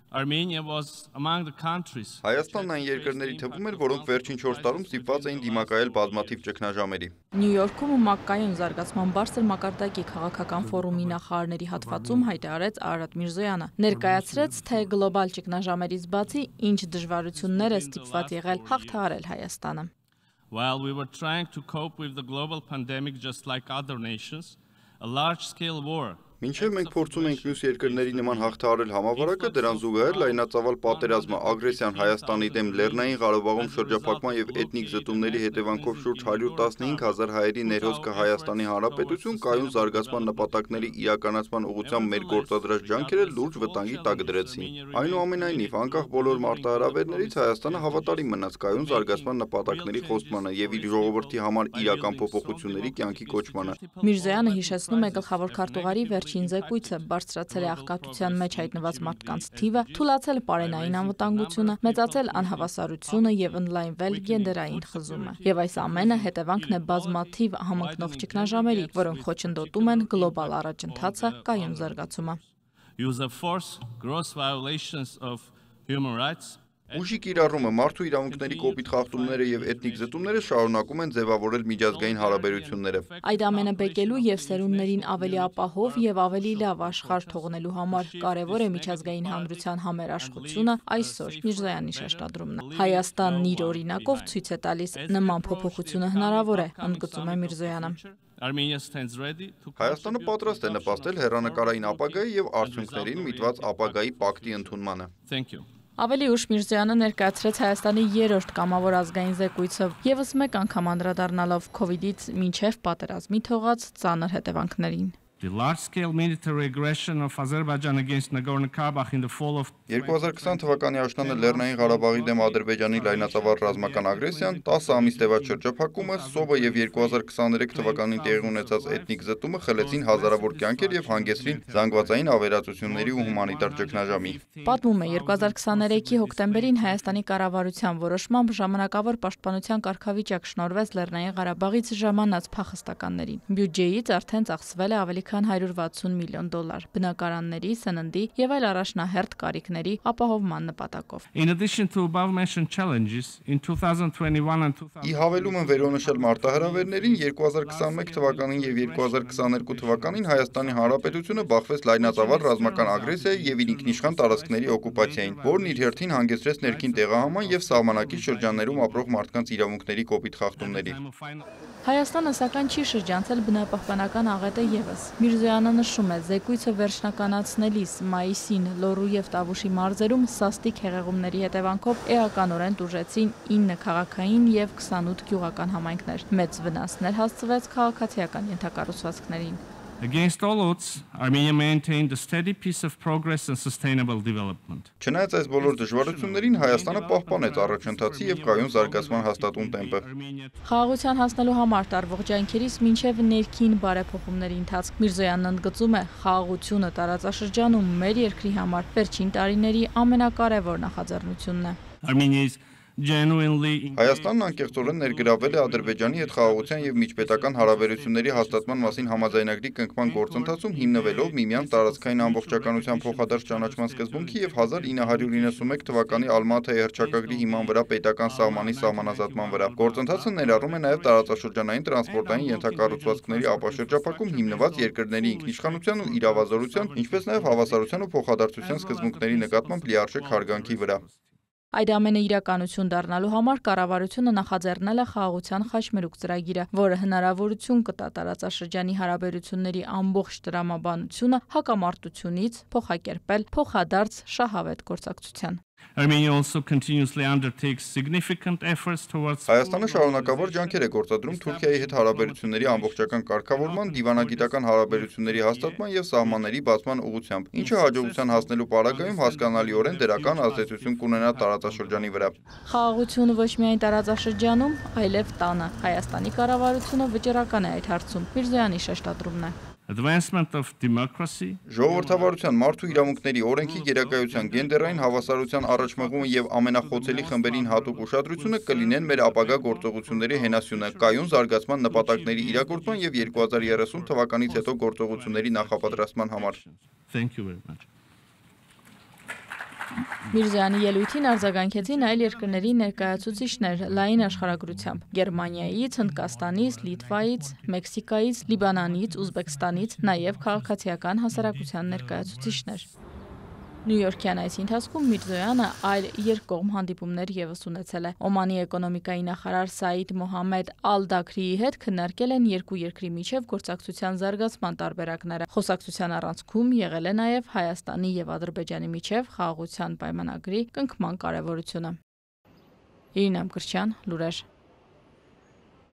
Հայաստանն այն երկրների թվում էր, որոնք վերջին 4 տարում ստիպված էին դիմակայել բազմաթիվ ճգնաժամերի։ Նյու Յորքում մակկայուն զարգացման բարձր մակարդակի քաղաքական ֆորումի նախարարների հատվածում հայտարարեց Արարատ Միրզոյանը։ Ներկայացրեց, թե գլոբալ ճգնաժամերից բացի ինչ դժվարություններ է ստիպված եղել հաղթահարել Հայաստանը։ While we were trying to cope with the global pandemic just like other nations, a large-scale war. Մինչև մենք փորձում ենք մյուս երկրների նման հաղթահարել համավարակը, դրան զուգահեռ լայնածավալ պատերազմը, ագրեսիան Հայաստանի դեմ, Լեռնային Ղարաբաղում շրջափակման եւ էթնիկ զտումների հետևանքով շուրջ 115,000 հայերի ներհոսքը Հայաստանի Հանրապետություն կայուն զարգացման նպատակների իրականացման ուղղությամբ մեր գործադրած ջանքերը լուրջ վտանգի տակ դրեցին։ Այնուամենայնիվ, անկախ բոլոր մարտահրավերներից Հայաստանը հավատարիմ մնաց կայուն զարգացման նպատակների խոստմանը եւ իր ժողովրդի համար իրական փոփոխությունների կյանքի կոչմանը։ Միրզոյանը հիշեցնում է գլխավոր քարտուղարի վերջին զեկույցը, բարձրացել է աղքատության մեջ հայտնված մարդկանց թիվը, թուլացել պարենային անվտանգությունը, մեծացել անհավասարությունը եւ ընդլայնվել գենդերային խզումը։ Եվ այս ամենը հետևանքն է բազմաթիվ համընկնող ճգնաժամերի, որոնք խոչընդոտում են գլոբալ առաջընթացը, կայուն զարգացումը։ Use of force, gross violations of human rights. Ուժի կիրառումը, մարդու իրավունքների կոպիտ խախտումները եւ էթնիկ զտումները շարունակում են ձևավորել միջազգային հարաբերությունները։ Այդ ամենը բեկելու եւ սերունդներին ավելի ապահով եւ ավելի լավ աշխարհ թողնելու համար կարեւոր է միջազգային հանրության համերաշխությունը այսօր Միրզոյանի շեշտադրումն է։ Հայաստանն իր օրինակով ցույց է տալիս նման փոփոխությունը հնարավոր է, ընդգծում է Միրզոյանը։ Հայաստանը պատրաստ է նպաստել հեռանկարային ապագայի եւ արդյունքներին միտված ապագայի պակտի ընդունմանը։ Ավելի ուշ Միրզոյանը ներկայացրեց Հայաստանի երրորդ կամավոր ազգային զեկույցը, եւս մեկ անգամ անդրադառնալով COVID-ից մինչև պատերազմի թողած ծանր հետևանքներին։ The large-scale military aggression of Azerbaijan against Nagorno-Karabakh in the fall of 2020 թվականի աշնանը Լեռնային Ղարաբաղի դեմ Ադրբեջանի լայնածավալ ռազմական ագրեսիան, 10 ամիս տևած շրջափակումը, սովը եւ 2023 թվականին տեղի ունեցած էթնիկ զտումը խլեցին հազարավոր կյանքեր եւ հանգեցրին զանգվածային ավերածությունների ու հումանիտար ճգնաժամի։ Պատմում է 2023-ի հոկտեմբերին Հայաստանի կառավարության որոշմամբ ժամանակավոր պաշտպանության կարգավիճակ շնորհվեց Լեռնային Ղարաբաղից ժամանած փախստականներին։ Բյուջեից արդեն ծախսվել է ավելի քան $160 միլիոն, բնակարանների, սննդի եւ այլ առաջնահերթ կարիքների ապահովման նպատակով։ In addition to above-mentioned challenges, in 2021 and 2022 Ի հավելում են վերոնշել մարտահրավերներին 2021 թվականին եւ 2022 թվականին Հայաստանի Հանրապետությունը բախվեց լայնածավալ ռազմական ագրեսիայի եւ իր ինքնիշխան տարածքների օկուպացիային, որն իր հերթին հանգեցրեց ներքին տեղահանման եւ սահմանակի շրջաններում ապրող մարդկանց իրավունքների կոպիտ խախտումների։ Հայաստանը սակայն չի շրջանցել բնապահպանական աղետը եւս։ Միրզոյանը նշում է, զեկույցը վերջնականացնելիս մայիսին Լոռու եւ Տավուշի մարզերում սաստիկ հեղեղումների հետևանքով էականորեն տուժեցին 9 քաղաքային եւ 28 գյուղական համայնքներ։ Մեծ վնասներ հասցվեց քաղաքացիական ենթակառուցվածքներին։ Against all odds, Armenia maintained a steady pace of progress and sustainable development. Չնայած այս բոլոր դժվարություններին Հայաստանը պահպանեց առաջընթացի եւ կայուն զարգացման հաստատուն տեմպը։ Խաղաղության հասնելու համար տարվող ջանքերից մինչև ներքին բարեփոխումների ընթացք Միրզոյանն ընդգծում է, խաղաղությունը տարածաշրջանում մեր երկրի համար վերջին տարիների ամենակարևոր նախաձեռնությունն է։ Armenia is genuinely Հայաստանն անկեղծորեն ներգրավել է Ադրբեջանի հետ խաղաղության եւ միջպետական հարաբերությունների հաստատման մասին համաձայնագրի կնքման գործընթացում հիմնվելով միմյանց տարածքային ամբողջականության փոխադարձ ճանաչման սկզբունքի եւ 1991 թվականի Ալմաթայի հռչակագրի հիման վրա պետական սահմանի սահմանազատման վրա։ Գործընթացը ներառում է նաեւ տարածաշրջանային տրանսպորտային ենթակառուցվածքների ապաշրջափակում հիմնված երկրների ինքնիշխանության ու իրավազորության, ինչպես նաեւ հավասարության ու փոխադարձության սկզբունքների նկատմամբ լիարժեք հարգանքի վրա։ Այդ ամենը իրականություն դառնալու համար կառավարությունը նախաձեռնել է խաղաղության խաչմերուկ ծրագիրը, որը հնարավորություն կտա տարածաշրջանի հարաբերությունների ամբողջ տրամաբանությունը հակամարտությունից փոխակերպել փոխադարձ շահավետ գործակցության։ Armenia also continuously undertakes significant efforts towards Հայաստանը շարունակավոր ջանքեր է գործադրում Թուրքիայի հետ հարաբերությունների ամբողջական կարգավորման, դիվանագիտական հարաբերությունների հաստատման եւ սահմանների բացման ուղղությամբ, ինչը հաջողության հասնելու պարագայում հասկանալիորեն դրական ազդեցություն կունենա տարածաշրջանի վրա։ Խաղաղությունը ոչ միայն տարածաշրջանում, այլև տանը։ Հայաստանի կառավարությունը վճռական է այդ հարցում։ Միրզոյանի շեշտադրումն է։ advancement of democracy, Ժողովրդավարության, մարդու իրավունքների, օրենքի գերակայության, գենդերային հավասարության առաջմղումը եւ ամենախոցելի խմբերին հատուկ ուշադրությունը կլինեն մեր ապագա գործողությունների հենասյունը, կայուն զարգացման նպատակների իրագործման եւ 2030 թվականից հետո գործողությունների նախապատրաստման համար։ Thank you very much. Միրզոյանի ելույթին արձագանքեցին այլ երկրների ներկայացուցիչներ լայն աշխարհագրությամբ՝ Գերմանիայից, Հնդկաստանից, Լիտվայից, Մեքսիկայից, Լիբանանից, Ուզբեկստանից, նաև քաղաքացիական հասարակության ներկայացուցիչներ։ Նյու Յորքյան այս ընթացքում Միրզոյանը այլ երկկողմ հանդիպումներ ևս ունեցել է։ Օմանի էկոնոմիկայի նախարար Սաիդ Մոհամմեդ Ալ-Դաքրիի հետ քննարկել են երկու երկրի միջև գործակցության զարգացման տարբերակները։ Խոսակցության առանցքում եղել է նաև Հայաստանի եւ Ադրբեջանի միջև խաղաղության պայմանագրի կնքման կարևորությունը։ Իրինա Մկրտչյան, լուրեր։